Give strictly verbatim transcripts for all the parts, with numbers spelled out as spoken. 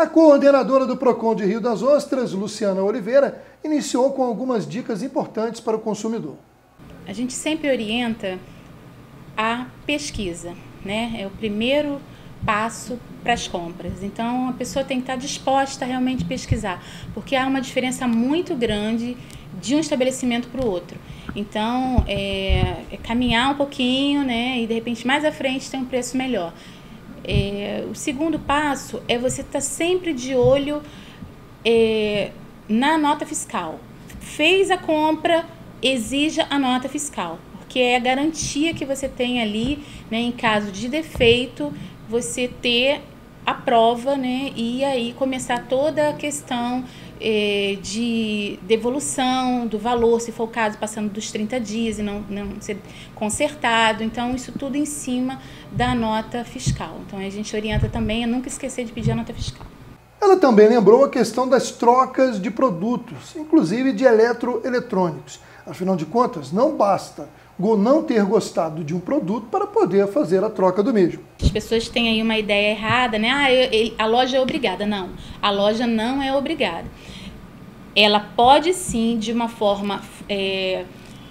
A coordenadora do Procon de Rio das Ostras, Luciana Oliveira, iniciou com algumas dicas importantes para o consumidor. A gente sempre orienta a pesquisa, né? É o primeiro passo para as compras. Então, a pessoa tem que estar disposta a realmente pesquisar, porque há uma diferença muito grande de um estabelecimento para o outro. Então, é, é caminhar um pouquinho, né? E de repente mais à frente tem um preço melhor. É, o segundo passo é você estar sempre de olho é, na nota fiscal. Fez a compra, exija a nota fiscal, porque é a garantia que você tem ali, né, em caso de defeito, você ter a prova, né, e aí começar toda a questão eh, de devolução do valor, se for o caso, passando dos trinta dias e não, não ser consertado. Então, isso tudo em cima da nota fiscal. Então, a gente orienta também a nunca esquecer de pedir a nota fiscal. Ela também lembrou a questão das trocas de produtos, inclusive de eletroeletrônicos. Afinal de contas, não basta não ter gostado de um produto para poder fazer a troca do mesmo. As pessoas têm aí uma ideia errada, né? Ah, eu, eu, a loja é obrigada. Não, a loja não é obrigada. Ela pode sim, de uma forma é,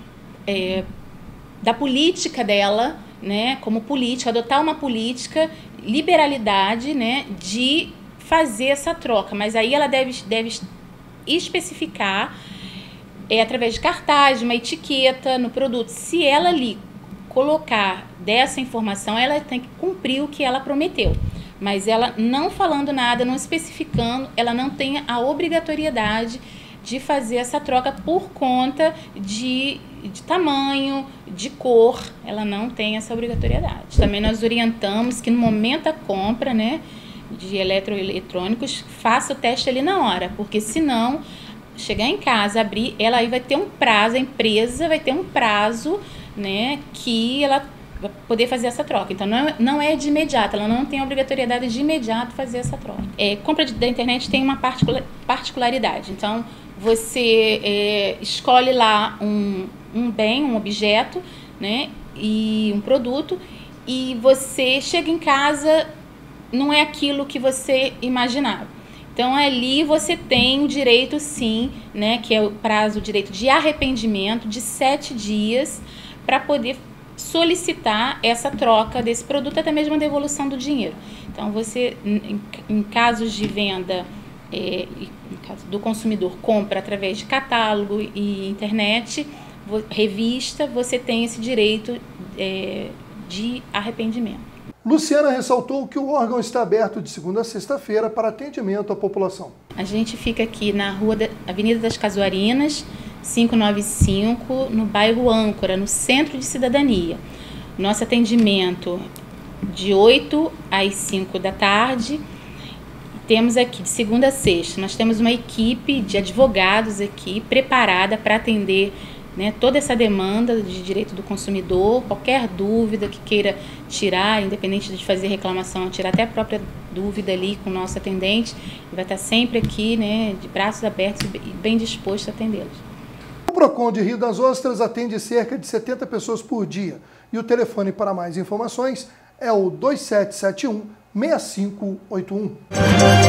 é, da política dela, né? Como política, adotar uma política, liberalidade, né? De fazer essa troca. Mas aí ela deve, deve especificar é através de cartaz, de uma etiqueta no produto. Se ela ali colocar dessa informação, ela tem que cumprir o que ela prometeu. Mas ela não falando nada, não especificando, ela não tem a obrigatoriedade de fazer essa troca por conta de, de tamanho, de cor. Ela não tem essa obrigatoriedade. Também nós orientamos que no momento da compra, né, de eletroeletrônicos, faça o teste ali na hora, porque senão chegar em casa, abrir, ela aí vai ter um prazo, a empresa vai ter um prazo, né, que ela vai poder fazer essa troca. Então, não é, não é de imediato, ela não tem a obrigatoriedade de imediato fazer essa troca. É, compra de, da internet tem uma particular, particularidade. Então, você é, escolhe lá um, um bem, um objeto, né, e um produto, e você chega em casa, não é aquilo que você imaginava. Então, ali você tem o direito, sim, né, que é o prazo, o direito de arrependimento de sete dias para poder solicitar essa troca desse produto, até mesmo a devolução do dinheiro. Então, você, em, em casos de venda é, em caso do consumidor, compra através de catálogo e internet, revista, você tem esse direito é, de arrependimento. Luciana ressaltou que o órgão está aberto de segunda a sexta-feira para atendimento à população. A gente fica aqui na rua da Avenida das Casuarinas, quinhentos e noventa e cinco, no bairro Âncora, no Centro de Cidadania. Nosso atendimento de oito às cinco da tarde. Temos aqui de segunda a sexta, nós temos uma equipe de advogados aqui preparada para atender, né, toda essa demanda de direito do consumidor, qualquer dúvida que queira tirar, independente de fazer reclamação, tirar até a própria dúvida ali com o nosso atendente, vai estar sempre aqui, né, de braços abertos e bem disposto a atendê-los. O Procon de Rio das Ostras atende cerca de setenta pessoas por dia e o telefone para mais informações é o dois sete sete um, seis cinco oito um.